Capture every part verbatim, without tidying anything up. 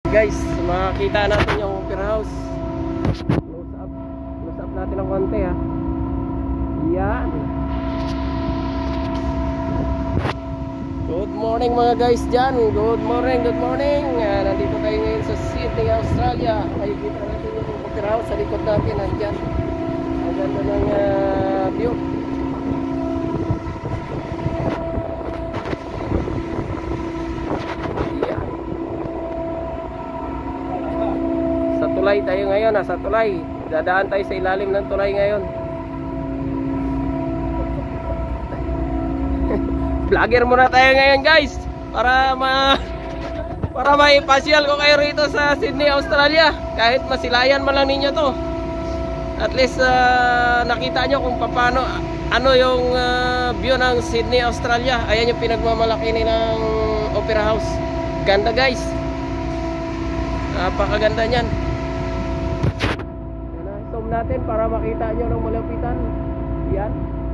Guys, makikita natin yung opera house. Close up. Close up natin ng konti ha. Yan. Good morning mga guys dyan. Good morning, good morning. uh, Nandito tayo ngayon sa Sydney, Australia. Makikita natin yung opera house sa likod natin. Nandyan. Ang ganda ng uh, view. Tulay tayo ngayon, nasa tulay. Dadaan tayo sa ilalim ng tulay ngayon. Vlogger muna tayo ngayon guys, para ma para maipasyal ko kayo rito sa Sydney, Australia. Kahit masilayan man lang ninyo to, at least uh, nakita nyo kung paano, ano yung uh, view ng Sydney, Australia. Ayan yung pinagmamalaki nilang opera house. Ganda guys, napakaganda nyan. Zoom natin para makita nyo ng malapitan. Yan.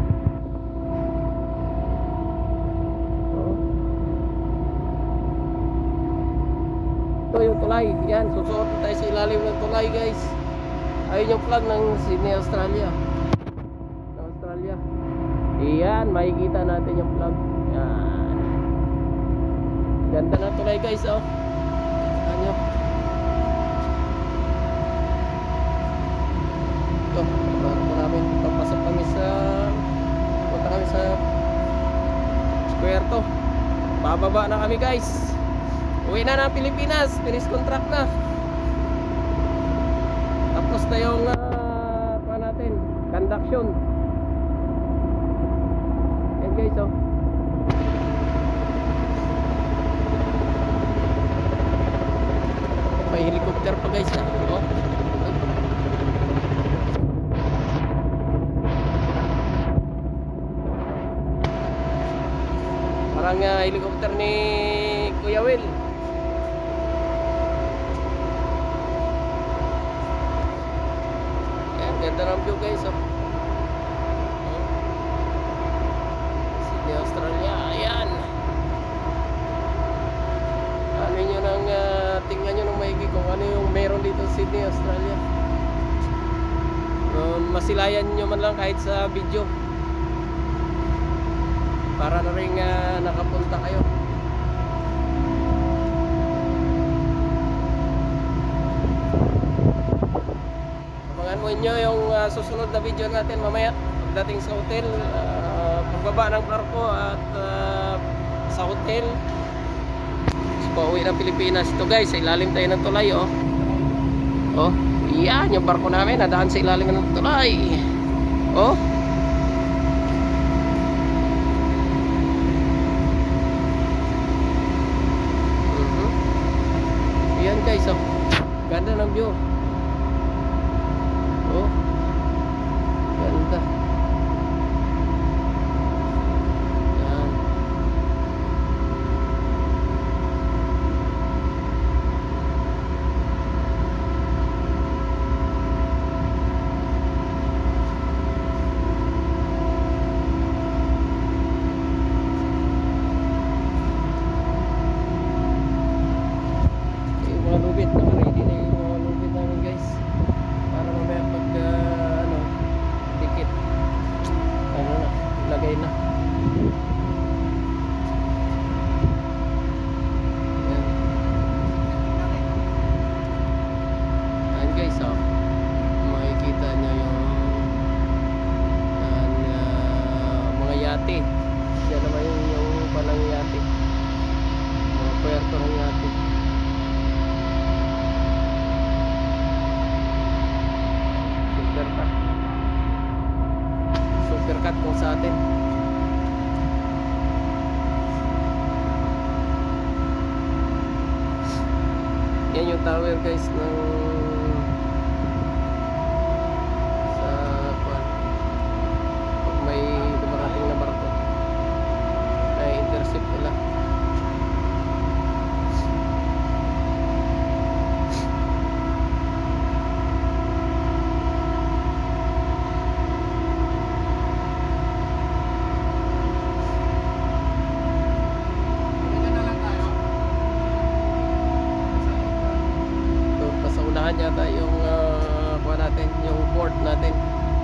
Oh. Ito yung tulay. Yan, susuot tayo sa ilalim ng tulay guys. Ayun yung flag ng Sydney, Australia. Ng Australia. Yan, makikita natin yung flag. Yan. Ganda na tulay guys, oh. Ano? Ito, bago namin papasok kami sa punta kami sa square to. Bababa na kami guys. Uwi na ng Pilipinas. Finish contract na. Tapos na yung uh, pa natin, conduction. Yan guys, oh. May helicopter pa guys, ah. Oh. Parang uh, helicopter ni Kuya Will. Ayan, ganda ng view guys, oh. Sydney, Australia. Ayan. Ano nyo nang uh, tingnan nyo ng maigi kung ano yung meron dito sa Sydney, Australia. um, Masilayan nyo man lang kahit sa video, para na rin uh, nakapunta kayo. Abangan mo nyo yung uh, susunod na video natin mamaya pagdating sa hotel, uh, pagbaba ng barko at uh, sa hotel. So, pauwi ng Pilipinas. Ito guys, sa ilalim tayo ng tulay, oh. Oh, yan yung barko namin, nadaan sa ilalim ng tulay. Oh, guys, oh. Ganda ng view. Oh. Ganda. Yan. Lubid na ready na yung mga lubid namin guys, para mamaya pag uh, ano, ticket ano na, ilagay na. Ayan. Ayan guys, oh. Makikita nyo yung yan, uh, mga yate. Yan naman yung, yung palang yate, mga puerto ng yate. Supercut kung sa atin. Yan yung tower guys ng sa kwan, pag may dumarating na barko ay intercept nila. pupuntahan yata yung uh, kuha natin, yung port natin.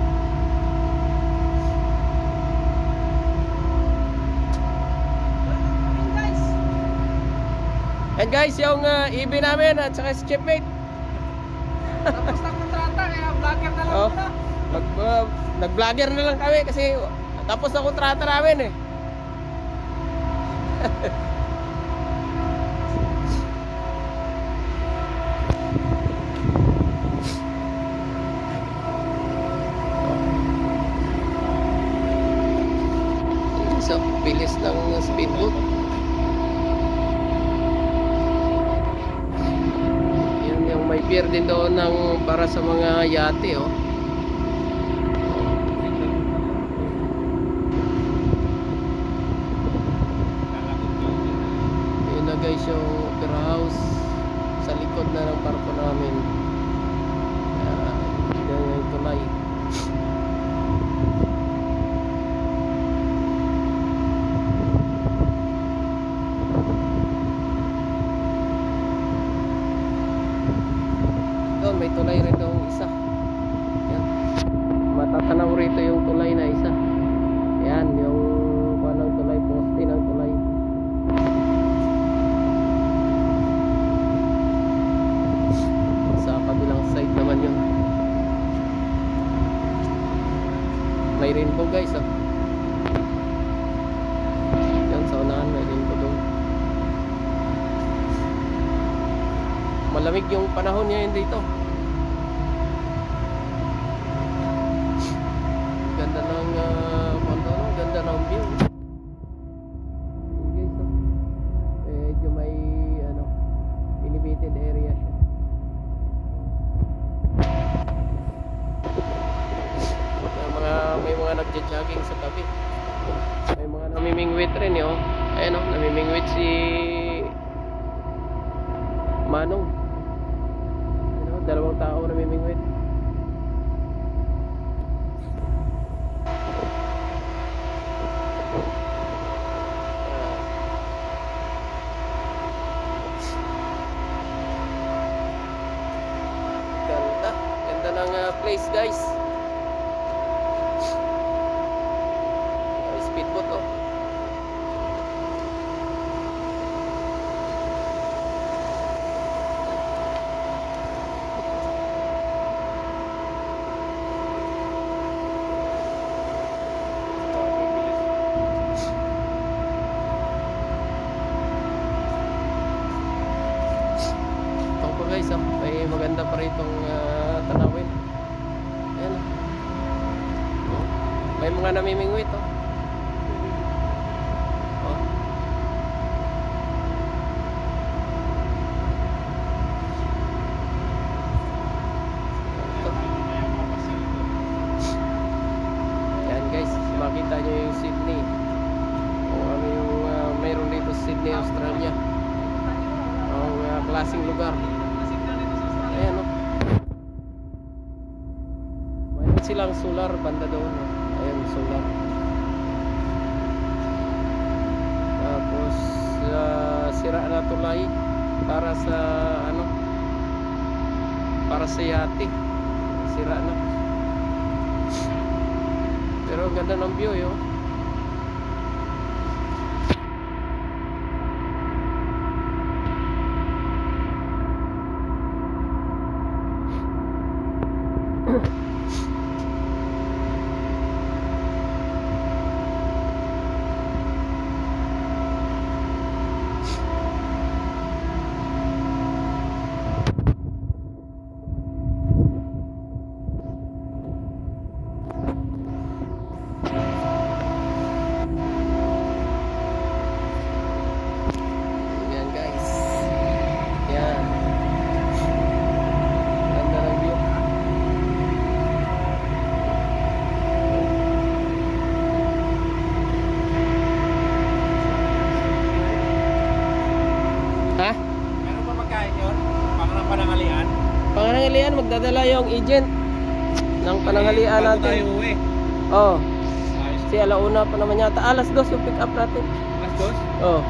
And guys, yung uh, E B namin at saka si Chipmate. Tapos na kontrata, kaya vlogger na lang Oh, muna. mag, uh, nag-vlogger na lang kami kasi tapos na kontrata namin eh. So, bilis ng speedboat. Yun yung may pier din doon ng para sa mga yate oh. Yun na guys yung opera house sa likod na ng barko namin. Uh, yan yung tulay. Doon may tulay rin doon isa. Yan. Matatanaw rito yung tulay na isa. Yan yung panang tulay, poste ng tulay. Sa kabilang side naman yun. May rainbow guys oh. Yan sa unahan may rainbow doon. Malamig yung panahon ngayon dito. Ganda ng uh, kondo, no? Ganda ng view. Yun guys, oh. Medyo may ano, elevated area siya. May mga, may mga nagja-jogging sa tabi. May mga namimingwit rin, yo. Ayan, oh, namimingwit si Manong. Ano, dalawang tao namimingwit. Ganda, ganda ng uh, place guys. Uh, speedboat oh. Guys, oh, may maganda pa ritong uh, tanawin. Ayan oh. May mga namimingwit oh. Oh. Ito. Ayan guys, makita nyo yung Sydney. O ano yung uh, mayroon dito sa Sydney, Australia. Ang uh, klaseng lugar. Ayan o. Mayroon silang solar banda doon o. Ayan solar. Tapos uh, sira na tulay para sa ano, para sa yate. Sira na. Pero ang ganda ng view yo. Pananghalian, magdadala yung agent ng pananghalian natin. Tayo uwi. Oh. Si alauna pa naman yata. Alas dos yung pick up natin. Alas dos? Oh.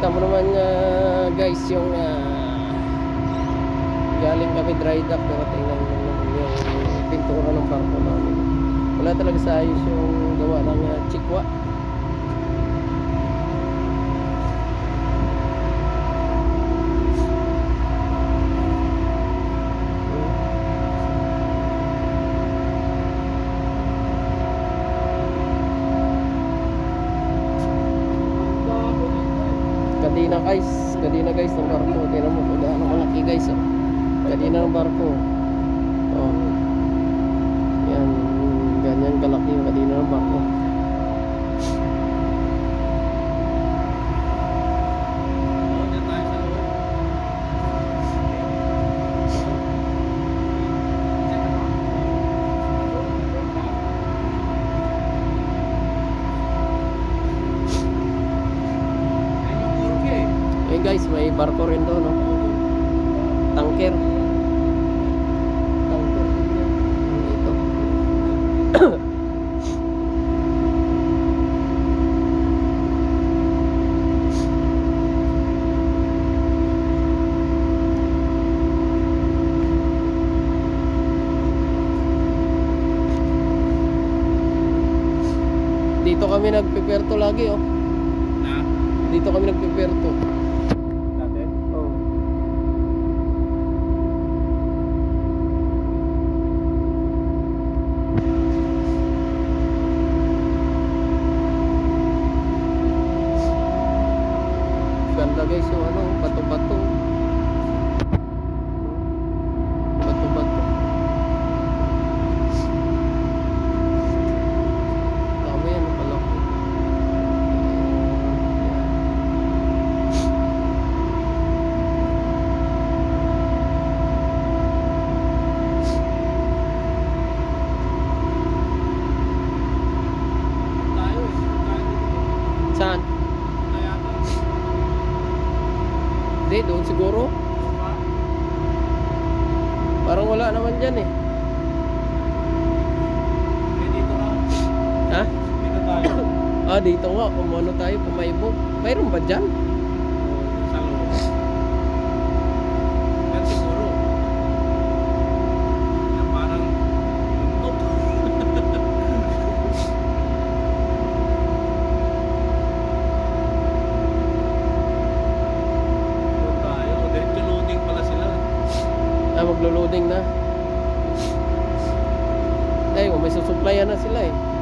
Kita mo naman uh, guys yung uh, galing kami dry dock, pero tingnan mo naman yung pintura ng barko namin. Wala talaga sa ayos yung gawa ng uh, chikwa. Kadina guys, kadina guys ng barko. Tingnan mo kung gaano kalaki guys. Oh. Kadina ng barko. Oh. Yan, ganyan kalaki yung kadina ng barko. Eh guys, may barko rin doon, no? Tanker. Tanker. Ito. Dito kami nagpiperto lagi, oh. Na? Dito kami nagpiperto. Oh. Ganda guys yung ano, bato-bato. Bato-bato. Dami yan, malaki. Tayo eh. Saan? Kaya ito. Hindi, doon siguro. Parang wala naman dyan eh. Eh, dito na. Ha? Dito tayo. Ah, dito nga. Kumano tayo, kumaibog. Mayroon ba dyan? Sa loob. Yan siguro. Yan parang buntot. Doon tayo. Diretso loading pala sila. Ah, maglo-loading na. Ay, may susuplayan na sila eh.